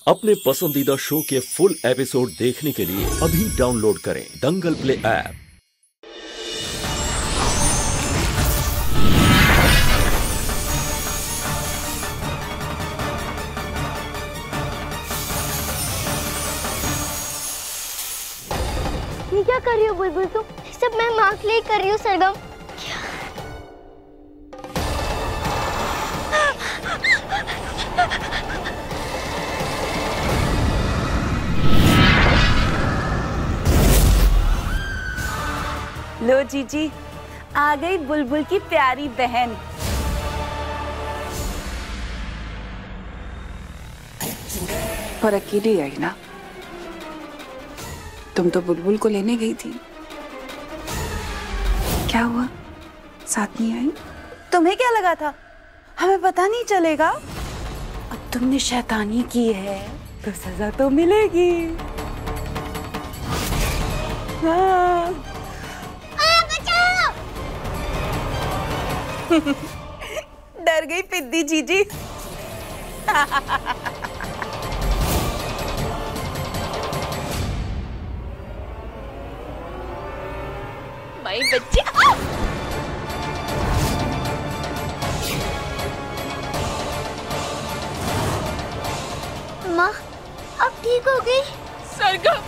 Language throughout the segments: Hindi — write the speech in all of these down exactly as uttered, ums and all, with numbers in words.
अपने पसंदीदा शो के फुल एपिसोड देखने के लिए अभी डाउनलोड करें दंगल प्ले ऐप। ये क्या कर रही हो बुलबुल तुम? सब मैं माँ के लिए कर रही हूँ सरगम। लो जीजी, आ गई बुलबुल की प्यारी बहन। पर अकेली आई ना? तुम तो बुलबुल को लेने गई थी, क्या हुआ? साथ नहीं आई? तुम्हें क्या लगा था हमें पता नहीं चलेगा? अब तुमने शैतानी की है तो सजा तो मिलेगी। हाँ। डर गई पिद्दी जीजी। माई बच्ची। माँ अब ठीक हो गई? सरगम,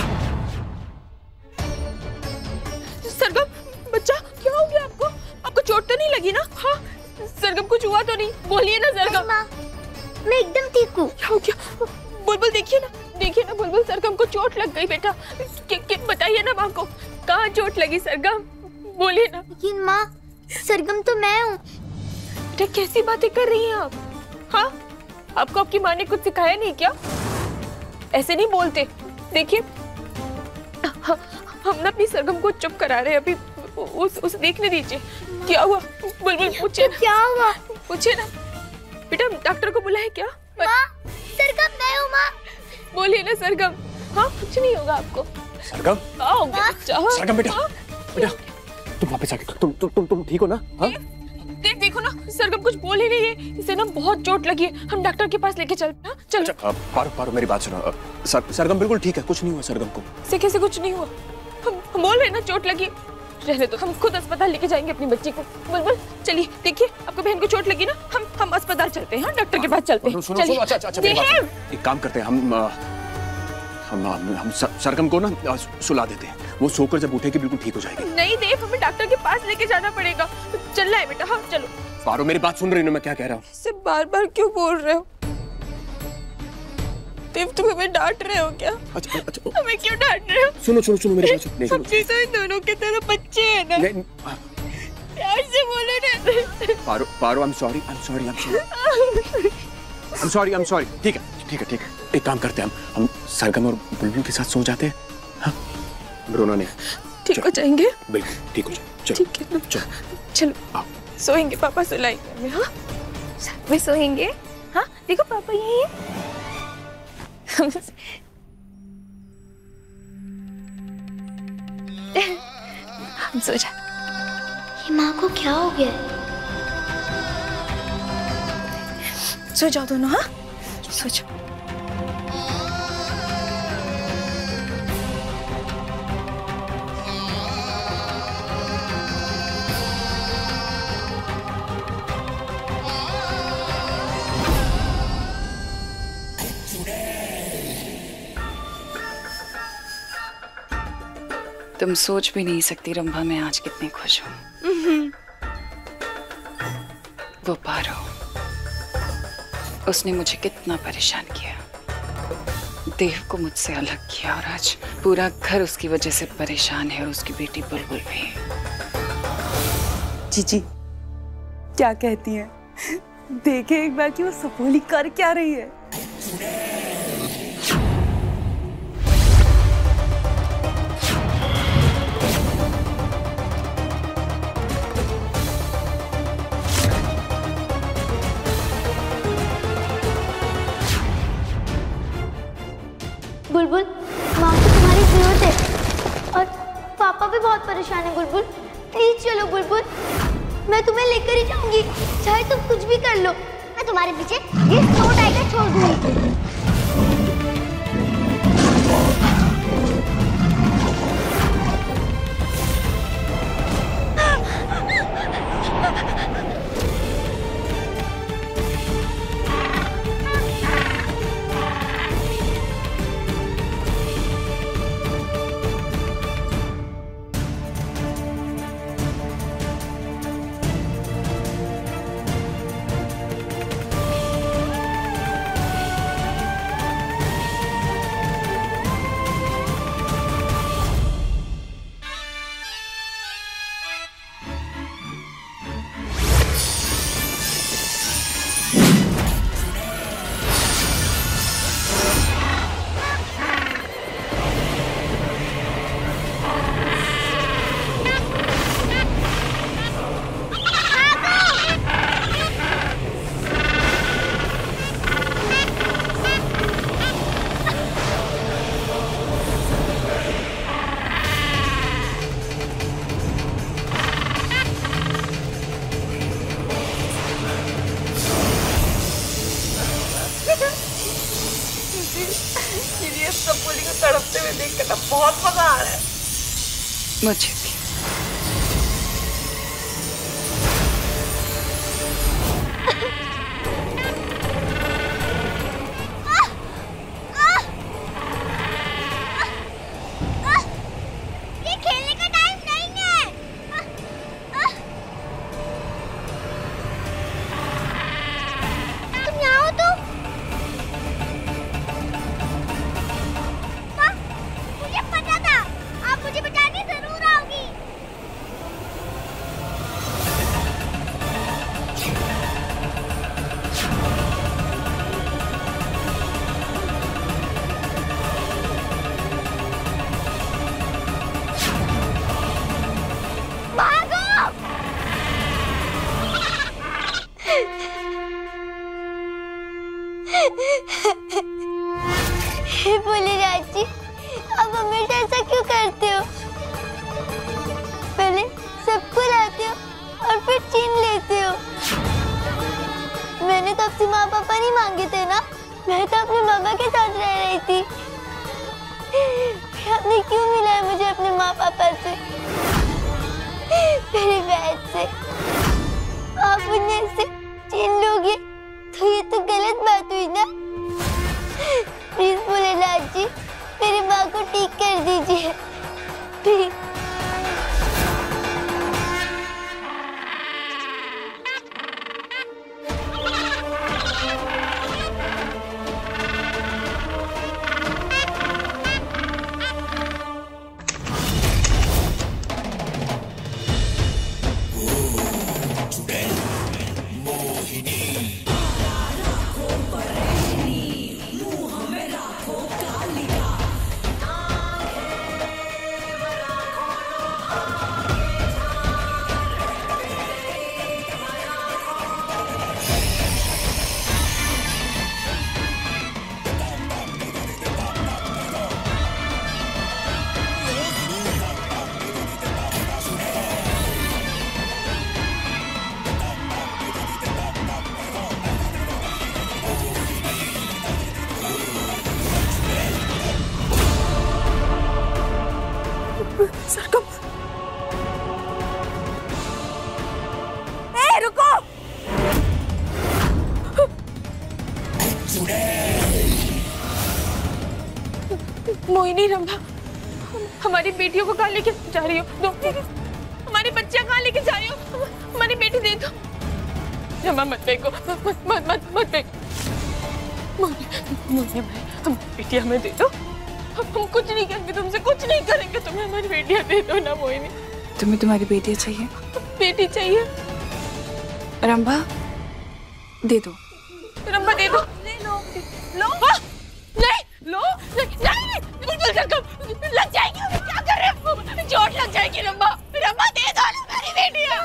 सरगम बच्चा क्या हो गया आपको? आपको चोट तो नहीं लगी ना? हाँ सरगम कुछ हुआ तो नहीं? बोलिए ना सरगम। माँ मैं एकदम ठीक हूँ। क्या हो गया? बुलबुल देखिए ना, देखिए ना बुलबुल, सरगम को चोट लग गई बेटा। बताइए ना माँ को, कहाँ चोट लगी सरगम? बोलिए ना। लेकिन माँ सरगम तो मैं हूँ। बेटा कैसी बातें कर रही हैं आप? हाँ आपको आपकी माँ ने कुछ सिखाया नहीं क्या? ऐसे नहीं बोलते। देखिए हम ना अपनी सरगम को चुप करा रहे हैं अभी। उस उस देखने दीजिए क्या हुआ। बुलबुल पूछे ना, क्या हुआ? पूछे ना बेटा। डॉक्टर को बुलाए क्या? माँ सरगम मैं हूँ माँ। बोलिए ना सरगम। हाँ कुछ नहीं होगा आपको। सरगम, सरगम बेटा, बेटा तुम वापस आ गए। तुम तुम तुम तुम ठीक हो ना? हाँ देख देखो ना सरगम कुछ बोल ही नहीं है। इसे ना बहुत चोट लगी है, हम डॉक्टर के पास लेके चलते हैं। चलो। अच्छा, पारो पारो मेरी बात सुनो। सर, सरगम बिल्कुल ठीक है, कुछ नहीं हुआ सरगम को। इसे कैसे कुछ नहीं हुआ? हम, हम बोल रहे हैं ना चोट लगी। रहने दो, हम खुद अस्पताल लेके जाएंगे अपनी बच्ची को। बुलबुल चलिए, देखिए आपको बहन को चोट लगी ना, हम हम अस्पताल चलते हैं, डॉक्टर के पास चलते हैं। चलिए। अच्छा अच्छा अच्छा एक काम करते हैं, हम हम हम, हम सरगम को ना सुला देते हैं। वो सोकर जब उठेगी बिल्कुल ठीक हो जाएगी। नहीं देव, हमें डॉक्टर के पास लेके जाना पड़ेगा। चलना है बेटा। हाँ चलो। पारो मेरी बात सुन रही हो ना मैं क्या कह रहा हूँ? सिर्फ बार बार क्यों बोल रहे हो देव? तुम हमें डांट रहे हो क्या? अच्छा अच्छा हमें क्यों डांट रहे हो? सुनो सुनो सुनो मेरी बात सुनो। हम भी तो इन दोनों के तरह बच्चे हैं ना। नहीं प्यार से बोलो ना। Paro Paro I am sorry I am sorry I am sorry I am sorry I am sorry. ठीक है ठीक है ठीक है, एक काम करते हैं, हम हम सरगम और बुलबुल के साथ सो जाते हैं। हाँ रोना नहीं, ठीक हो जाएंगे। बिल्कुल ठीक हो जाए। चलो ठीक है चलो चलो आओ। सोएंगे, पापा सुलाएंगे हमें। हाँ साथ में सोएंगे। हाँ देखो पापा यही है। हम सो जा। ये माँ को क्या हो गया? सो जाओ दोनों। हाँ सो जाओ। तुम सोच भी नहीं सकती रंभा मैं आज कितनी खुश हूँ। वो पारो, उसने मुझे कितना परेशान किया, देव को मुझसे अलग किया और आज पूरा घर उसकी वजह से परेशान है और उसकी बेटी बुलबुल भी। जीजी क्या कहती हैं? देखे एक बार कि वो सपोली कर क्या रही है। बुलबुल माँ को तुम्हारी जरूरत है और पापा भी बहुत परेशान है। बुलबुल प्लीज चलो बुलबुल, मैं तुम्हें लेकर ही जाऊंगी, चाहे तुम कुछ भी कर लो। मैं तुम्हारे पीछे ये सौ टाइगर छोड़ दूंगी। सब बोली को तड़पते हुए देख कर बहुत मजा आ रहा है। मुझे भी। बोले चाची, अब हमेशा ऐसा क्यों करते हो? पहले सबको लाते हो और फिर छीन लेते हो। मैंने तो आपसे माँ पापा नहीं मांगे थे ना, मैं तो अपने मामा के साथ रह रही थी। आपने क्यों मिलाया मुझे अपने माँ पापा से, मेरी बहन से? आप उन्हें ऐसे छीन लोगे तो ये तो गलत बात हुई ना। प्लीज भोलेनाथ जी, मेरी माँ को ठीक कर दीजिए प्लीज। सरगम, ए रुको! मोहिनी, रंभा, हमारी बेटियों को कहाँ लेके जा रही हो? दो, हमारी बच्चियां कहाँ लेके जा रही हो? हमारी बेटी दे दो। रंभा मत फेंको, मत मत मत मत फेंको। मोहिनी, हम बेटियां हमें दे दो। हम कुछ नहीं करेंगे तुमसे, कुछ नहीं करेंगे, तुम्हें हमारी बेटियां दे दो ना मोहिनी। तुम्हें तुम्हारी बेटियां चाहिए? बेटी चाहिए। रंभा दे दो। रंभा दे दो। ले लो, लो। आ, नहीं, लो, नहीं, नहीं, बिल्कुल सरगम, लग जाएगी। क्या कर रहे हो? चोट लग जाएगी रंभा। रंभा दे दो ना मेरी बेटियां।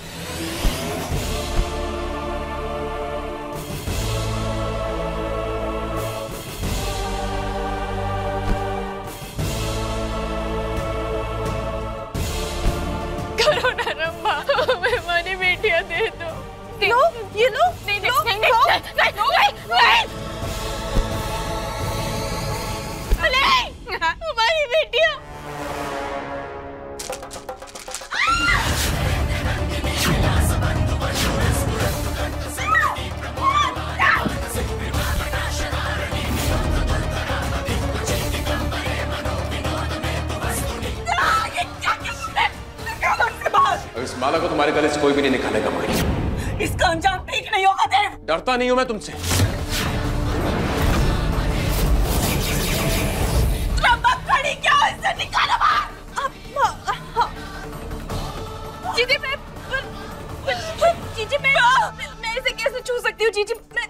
करो ना रंभा, हमें हमारी बेटियां दे दो। लो, ये लो। नहीं, नहीं, नहीं, नहीं, नहीं, नहीं, नहीं, हमारी बेटियां। इस माला को तुम्हारे गले से कोई भी नहीं निकालेगा मोहिनी। इसका अंजाम ठीक नहीं होगा देव। डरता नहीं हूं मैं तुमसे। रंभा खड़ी क्या हो, इससे निकालो बाहर। जीजी मैं जीजी मैं मैं इसे कैसे छू सकती हूँ? जीजी मैं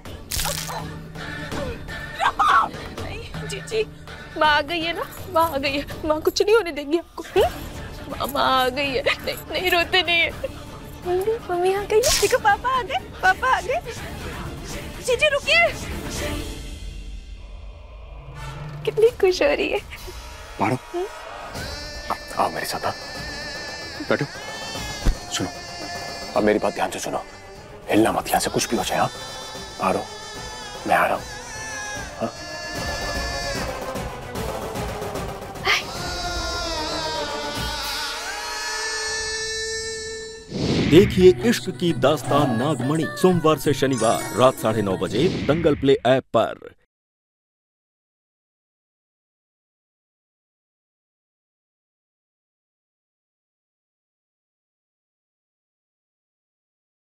रंभा, नहीं जीजी, माँ आ गई है ना, माँ आ गई है, माँ कुछ नहीं होने देगी आपको। मामा आ गई है। नहीं, नहीं रोते नहीं है। मम्मी आ गई है। देखो पापा आ गए, पापा आ गए। जीजी रुकिए। कितनी खुश हो रही है। मारो, आओ मेरे साथ, आओ, बैठो। सुनो, अब मेरी बात ध्यान से सुनो, हिलना मत, यहाँ से कुछ भी हो जाए। हाँ, मारो, मैं आ रहा हूँ। हाँ? देखिए इश्क की दास्तान नागमणि सोमवार से शनिवार रात साढ़े नौ बजे दंगल प्ले ऐप पर।